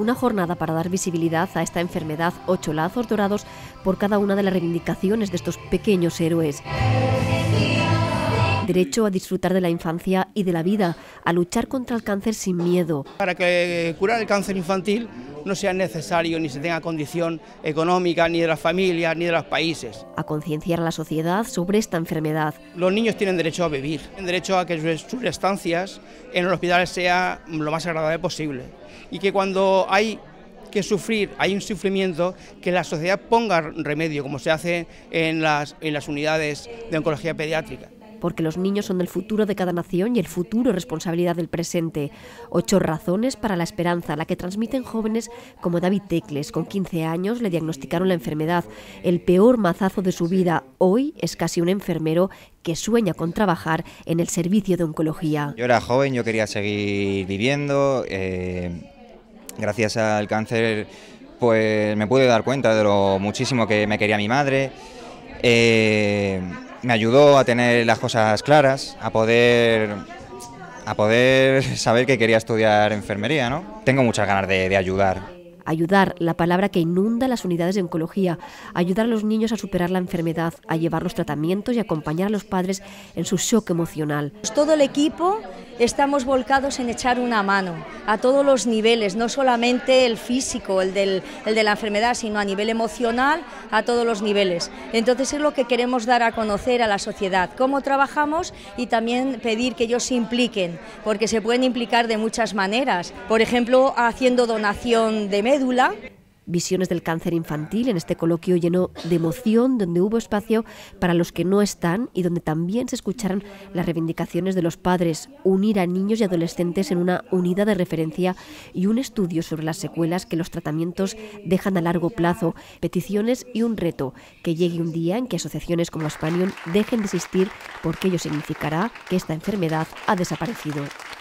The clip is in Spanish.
una jornada para dar visibilidad a esta enfermedad, 8 lazos dorados por cada una de las reivindicaciones de estos pequeños héroes. Derecho a disfrutar de la infancia y de la vida, a luchar contra el cáncer sin miedo. Para que curar el cáncer infantil no sea necesario ni se tenga condición económica ni de las familias ni de los países. A concienciar a la sociedad sobre esta enfermedad. Los niños tienen derecho a vivir, tienen derecho a que sus estancias en los hospitales sea lo más agradable posible y que cuando hay que sufrir, hay un sufrimiento, que la sociedad ponga remedio, como se hace en las unidades de oncología pediátrica. Porque los niños son el futuro de cada nación y el futuro es responsabilidad del presente. 8 razones para la esperanza, la que transmiten jóvenes como David Tecles. Con 15 años le diagnosticaron la enfermedad, el peor mazazo de su vida. Hoy es casi un enfermero que sueña con trabajar en el servicio de oncología. Yo era joven, yo quería seguir viviendo. Gracias al cáncer pues me pude dar cuenta de lo muchísimo que me quería mi madre. Me ayudó a tener las cosas claras, a poder saber que quería estudiar enfermería, ¿no? Tengo muchas ganas de ayudar. Ayudar, la palabra que inunda las unidades de oncología. Ayudar a los niños a superar la enfermedad, a llevar los tratamientos y acompañar a los padres en su shock emocional. Todo el equipo estamos volcados en echar una mano a todos los niveles, no solamente el físico, el de la enfermedad, sino a nivel emocional, a todos los niveles. Entonces es lo que queremos dar a conocer a la sociedad, cómo trabajamos y también pedir que ellos se impliquen, porque se pueden implicar de muchas maneras, por ejemplo, haciendo donación de médula. Visiones del cáncer infantil en este coloquio lleno de emoción, donde hubo espacio para los que no están y donde también se escucharon las reivindicaciones de los padres, unir a niños y adolescentes en una unidad de referencia y un estudio sobre las secuelas que los tratamientos dejan a largo plazo, peticiones y un reto, que llegue un día en que asociaciones como Spanion dejen de existir, porque ello significará que esta enfermedad ha desaparecido.